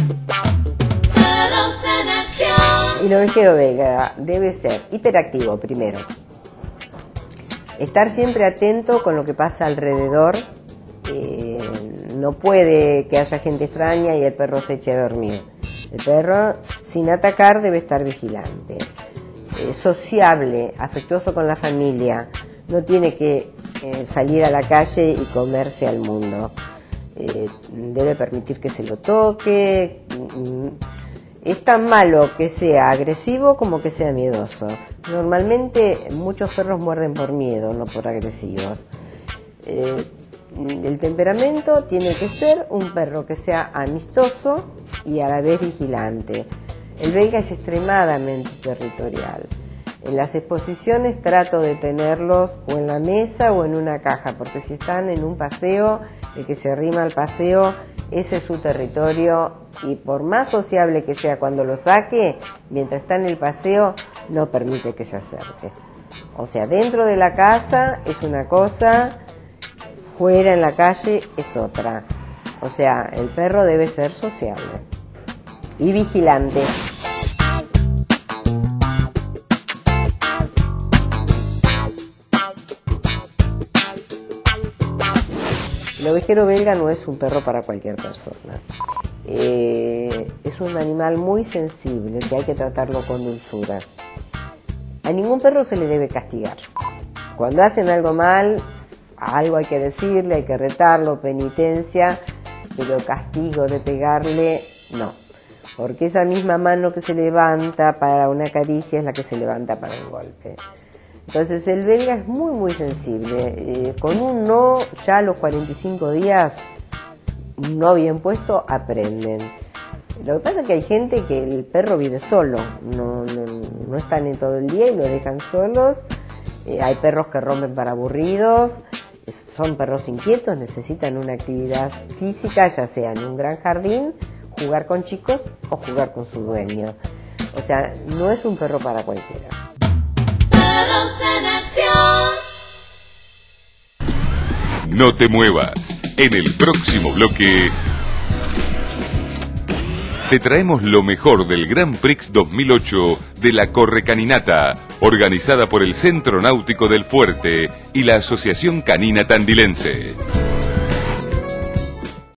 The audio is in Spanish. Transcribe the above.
El ovejero belga debe ser hiperactivo primero, estar siempre atento con lo que pasa alrededor, no puede que haya gente extraña y el perro se eche a dormir. El perro, sin atacar, debe estar vigilante, sociable, afectuoso con la familia, no tiene que salir a la calle y comerse al mundo, debe permitir que se lo toque. Es tan malo que sea agresivo como que sea miedoso. Normalmente muchos perros muerden por miedo, no por agresivos. El temperamento tiene que ser un perro que sea amistoso y a la vez vigilante. El belga es extremadamente territorial. En las exposiciones trato de tenerlos o en la mesa o en una caja, porque si están en un paseo, el que se arrima al paseo, ese es su territorio, y por más sociable que sea cuando lo saque, mientras está en el paseo, no permite que se acerque. O sea, dentro de la casa es una cosa, fuera en la calle es otra. O sea, el perro debe ser sociable y vigilante. El ovejero belga no es un perro para cualquier persona. Es un animal muy sensible que hay que tratarlo con dulzura. A ningún perro se le debe castigar. Cuando hacen algo mal, algo hay que decirle, hay que retarlo, penitencia, pero castigo de pegarle, no. Porque esa misma mano que se levanta para una caricia es la que se levanta para un golpe. Entonces el belga es muy muy sensible, con un no ya a los 45 días, un no bien puesto, aprenden. Lo que pasa es que hay gente que el perro vive solo, no están en todo el día y lo dejan solos, hay perros que rompen para aburridos, son perros inquietos, necesitan una actividad física, ya sea en un gran jardín, jugar con chicos o jugar con su dueño. O sea, no es un perro para cualquiera. No te muevas. En el próximo bloque te traemos lo mejor del Grand Prix 2008 de la Correcaninata, organizada por el Centro Náutico del Fuerte y la Asociación Canina Tandilense.